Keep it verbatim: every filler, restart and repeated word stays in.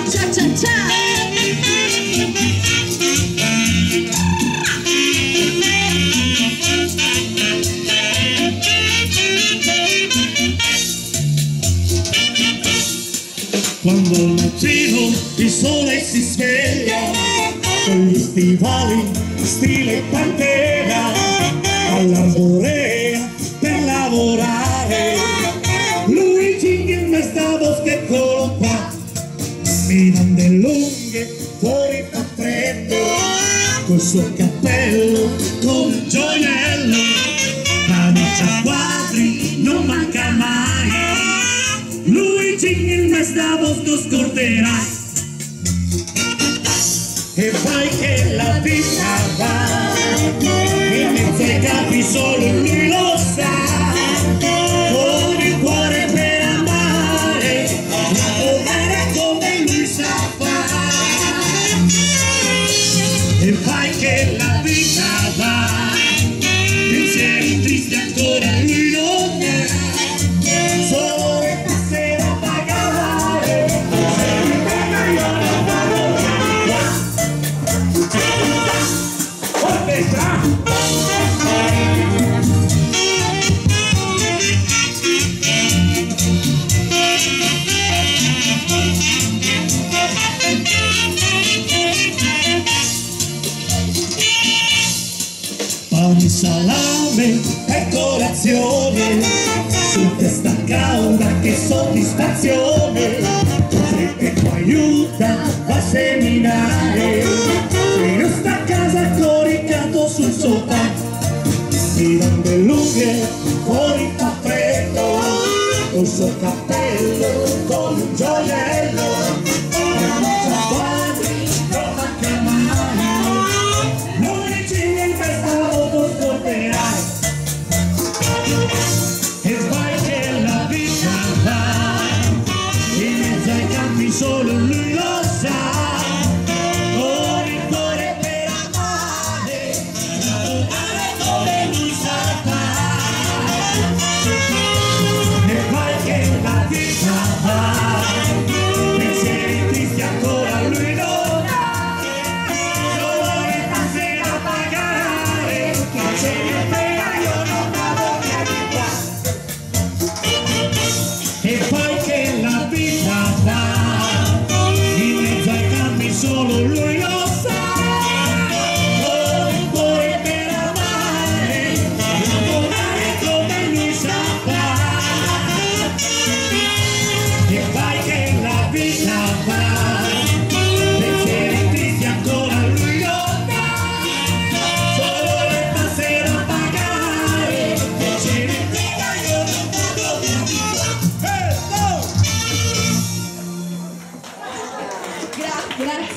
Cia cia cia. Quando al mattino il sole si sveglia con gli stivali stile pantera all'arborea per lavorare, Luigi il mestavo che colpa mirande lunghe fuori fa freddo col suo cappello con un gioiello, camicia a quadri non manca mai, Luigi il mestavo lo scorderai. E fai che la vita va in mezzo ai capi, solo lui lo sa, con il cuore per amare, lavorare come lui sa fare. E fai che la vita va, pensieri tristi ancora lui non è, solo le tasse da pagare, se mi pega io non vado via di qua. Pani, salame e colazione, su testa cauda che soddisfazione, che ti aiuta a seminare, se non sta a casa coricato sul sofà, mirando lunghe fuori fa freddo, col suo cappello con un gioiello, camicia a quadri non manca mai, Luigi il mestavo lo scorderai. E vai che la vita va in mezzo ai campi, solo lui lo sa, con il cuore per amare, lavorare come lui sa fare. E vai che la vita va, pensieri tristi ancora lui non ha, solo le tasse da pagare, che se ne frega io non vado via di qua. E poi che la vita va in mezzo ai campi, solo lui lo sa, con il cuore per amare, lavorare come lui sa fare. E poi che la vita va, pensieri tristi ancora lui non ha, solo le tasse da pagare, che ce ne frega io non vado via di qua. Grazie.